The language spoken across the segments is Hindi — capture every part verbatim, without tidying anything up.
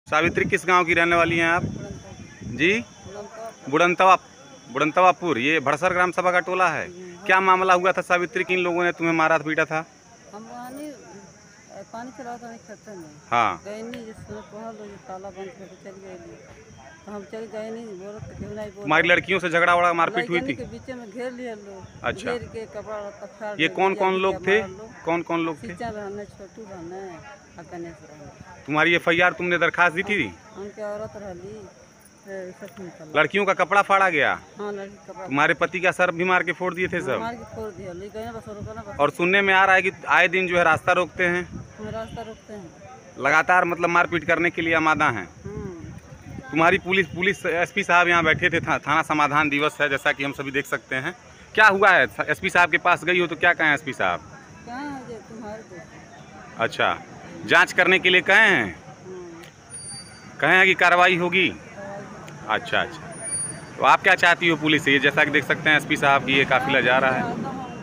सावित्री किस गांव की रहने वाली हैं आप? जी, बुढ़नतवा बुढ़नतवापुर। ये भड़सर ग्राम सभा का टोला है। क्या मामला हुआ था सावित्री, किन लोगों ने तुम्हें मारा पीटा था? हम नहीं पानी चला था नहीं खर्चा नहीं। हाँ, गए नहीं, जिसमें पहुँच लो ताला बंद करके चल गए नहीं, तो हम चल गए नहीं, बोलो तो क्यों नहीं बोल। तुम्हारी लड़कियों से झगड़ा वड़ा मारपीट हुई थी? के बीच में घेर लिया लोग। अच्छा, घेर के कपड़ा लत्ता। ये कौन कौन लोग थे? कौन कौन लोग थे? सीचा रहने, छोटू रहने और गणेश रहने। तुम्हारी एफ आई आर तुमने दरखास्त दी थी? उनके औरत रही। लड़कियों का कपड़ा फाड़ा गया? हाँ, लड़की कपड़ा। तुम्हारे पति का सर भी मार के फोड़ दिए थे सब? मार के फोड़ दिया, ले गए बस रोकना। और सुनने में आ रहा है कि आए दिन जो है रास्ता रोकते हैं? रास्ता रोकते हैं लगातार, मतलब मारपीट करने के लिए आमादा हैं। तुम्हारी पुलिस पुलिस एसपी साहब यहाँ बैठे थे, था, थाना समाधान दिवस है जैसा कि हम सभी देख सकते हैं। क्या हुआ है? एसपी साहब के पास गई हो तो क्या कहें एसपी साहब? अच्छा, जांच करने के लिए कहे हैं? कहे हैं कि कार्रवाई होगी? अच्छा अच्छा, तो आप क्या चाहती हो पुलिस से? ये जैसा कि देख सकते हैं एसपी साहब की ये काफिला जा रहा है।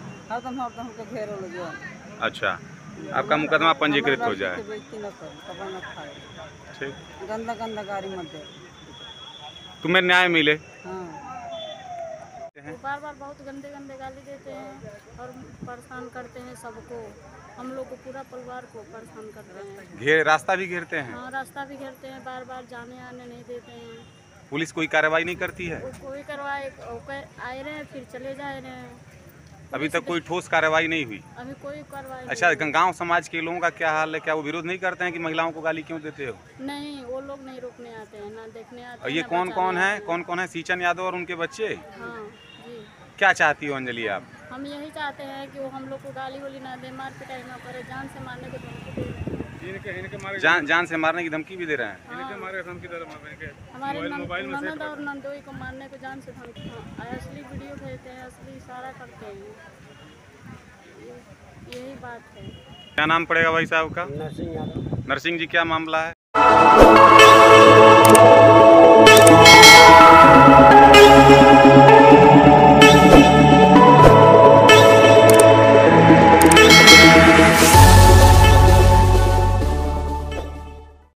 अच्छा, आपका मुकदमा पंजीकृत हो जाए। ठीक, गंदा गंदा गाड़ी मत दे, तुम्हें न्याय मिले। हाँ। बार बार बहुत गंदे गंदे गाली देते हैं और परेशान करते हैं सबको, हम लोग को, पूरा परिवार को परेशान करते हैं। घेर रास्ता भी घेरते हैं? हाँ, रास्ता भी घेरते हैं, बार बार जाने आने नहीं देते हैं। पुलिस कोई कार्रवाई नहीं करती है? कोई कार्रवाई, आए रहे हैं फिर चले जा रहे हैं। अभी तक कोई ठोस कार्रवाई नहीं हुई? अभी कोई कार्रवाई। अच्छा, गांव समाज के लोगों का क्या हाल है? क्या वो विरोध नहीं करते हैं कि महिलाओं को गाली क्यों देते हो? नहीं, वो लोग नहीं रोकने आते हैं, ना देखने आते हैं। और ये कौन कौन है? कौन कौन है? सीचन यादव और उनके बच्चे? हाँ जी। क्या चाहती हो अंजलि आप? हम यही चाहते हैं कि वो हम लोग को गाली वाली ना दे, मार पिटाई ना करे, जान से मारने की धमकी दे। जान जान से मारने की धमकी भी दे रहे हैं? हाँ। हमारे ननद और नंदोई को मारने को जान से धमकी, असली वीडियो भेजते हैं, असली इशारा करते हैं, यही बात है। क्या नाम पड़ेगा भाई साहब का? नरसिंह यादव। नरसिंह जी, क्या मामला है?